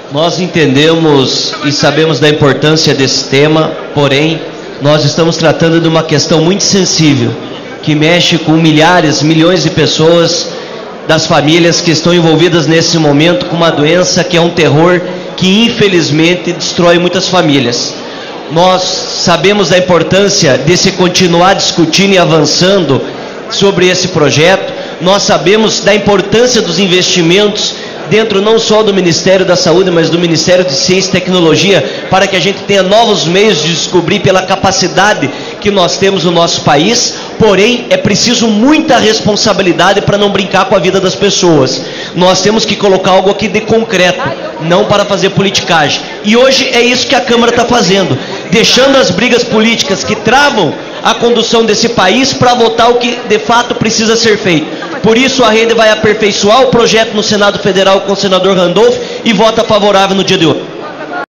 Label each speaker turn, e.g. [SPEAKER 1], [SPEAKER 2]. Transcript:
[SPEAKER 1] Nós entendemos e sabemos da importância desse tema, porém, nós estamos tratando de uma questão muito sensível, que mexe com milhares, milhões de pessoas, das famílias que estão envolvidas nesse momento com uma doença que é um terror que infelizmente destrói muitas famílias. Nós sabemos da importância de se continuar discutindo e avançando sobre esse projeto. Nós sabemos da importância dos investimentos dentro não só do Ministério da Saúde, mas do Ministério de Ciência e Tecnologia, para que a gente tenha novos meios de descobrir pela capacidade que nós temos no nosso país. Porém, é preciso muita responsabilidade para não brincar com a vida das pessoas. Nós temos que colocar algo aqui de concreto, não para fazer politicagem. E hoje é isso que a Câmara está fazendo, deixando as brigas políticas que travam a condução desse país para votar o que de fato precisa ser feito. Por isso a Rede vai aperfeiçoar o projeto no Senado Federal com o senador Randolph e vota favorável no dia de hoje.